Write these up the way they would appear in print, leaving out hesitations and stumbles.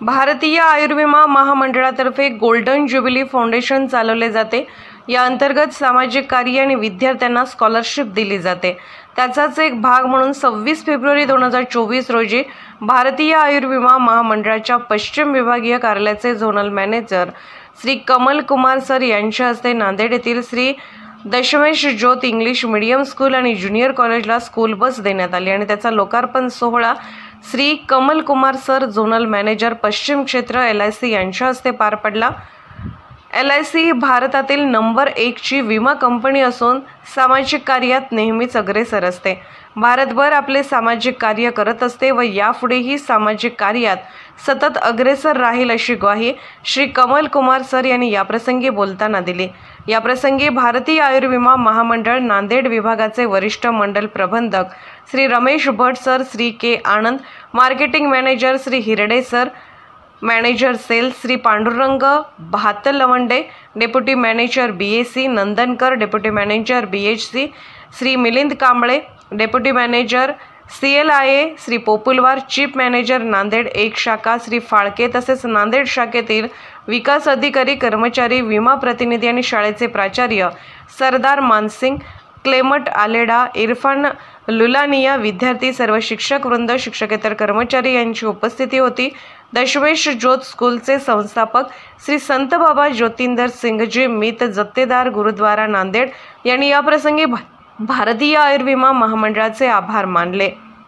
भारतीय आयुर्विमा महामंडळातर्फे गोल्डन ज्युबिली फाउंडेशन चालवले जाते। या अंतर्गत सामाजिक कार्य आणि विद्यार्थ्यांना स्कॉलरशिप दिली जाते। त्याचाच एक भाग म्हणून 26 फेब्रुवारी 2024 रोजी भारतीय आयुर्विमा महामंडळाच्या पश्चिम विभागीय कार्यालयाचे zonal manager Shri Kamal Kumar sir यांच्या हस्ते नांदेड येथील Shri Dashmesh Jyot English medium school आणि ज्युनियर कॉलेजला स्कूल बस देण्यात आली आणि त्याचा लोकार्पण सोहळा Shri Kamal Kumar sir zonal manager पश्चिम क्षेत्र LIC यांच्या हस्ते पार पडला। LIC ही भारतातील नंबर 1 ची विमा कंपनी असून सामाजिक कार्यात नेहमीच अग्रेसर असते। भारतभर आपले सामाजिक कार्य करत असते व यापुढेही सामाजिक कार्यात सतत अग्रेसर राहील अशी ग्वाही श्री कमल कुमार सर यांनी याप्रसंगी बोलताना दिली। याप्रसंगी भारतीय आयुर्विमा महामंडळ नांदेड विभागाचे वरिष्ठ मंडल प्रबंधक Shri Ramesh Bhat sir, Shri K Anand, marketing manager Shri Hirde sir, manager sales Shri Pandurang Bhatalwande, deputy manager BAC Nandankar, deputy manager BHC Shri Milind Kamble, deputy manager CLIA Shri Populwar, chief manager Nanded 1 शाखा श्री फाळके तसेच नांदेड शाखेतील विकास अधिकारी, कर्मचारी, विमा प्रतिनिधी आणि शाळेचे प्राचार्य सरदार मानसिंग, क्लेमट आलेडा, इरफान लुलानिया, विद्यार्थी, सर्व शिक्षक वृंद, शिक्षकेतर कर्मचारी यांची उपस्थिती होती। दशमेश ज्योत स्कूलचे संस्थापक श्री संत बाबा ज्योतिंदर सिंगजी मीत जत्तेदार गुरुद्वारा नांदेड यांनी याप्रसंगी भारतीय आयुर्विमा महामंडळाचे आभार मानले।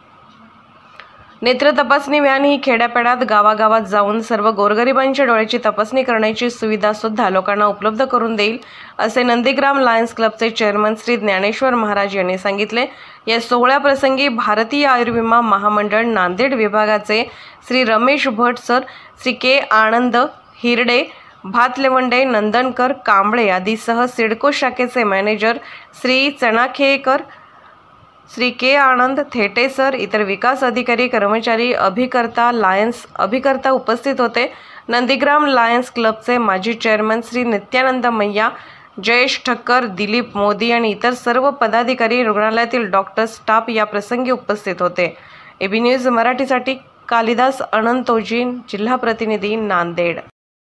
नेत्र तपासणी व्हॅन ही खेड्यापाड्यात गावागावात जाऊन सर्व गोरगरिबांच्या डोळ्याची तपासणी करण्याची सुविधा सुद्धा लोकांना उपलब्ध करून देईल असे नंदीग्राम लायन्स क्लबचे चेअरमन श्री ज्ञानेश्वर महाराज यांनी सांगितले। या सोहळ्याप्रसंगी भारतीय आयुर्विमा महामंडळ नांदेड विभागाचे श्री रमेश भट सर, श्री के आनंद, हिरडे, भातलेवंडे, नंदनकर, कांबळे आदीसह सिडको शाखेचे manager Shri Chanakhekar, Shri K Anand, Thete sir, इतर विकास अधिकारी, कर्मचारी, अभिकर्ता उपस्थित होते। नंदीग्राम लायन्स क्लबचे माजी चेअरमन श्री नित्यानंद मैया, जयेश ठक्कर, दिलीप मोदी आणि इतर सर्व पदाधिकारी, रुग्णालयातील डॉक्टर, स्टाफ या प्रसंगी उपस्थित होते। AB न्यूज मराठीसाठी कालिदास अनंतोजी, जिल्हा प्रतिनिधी नांदेड।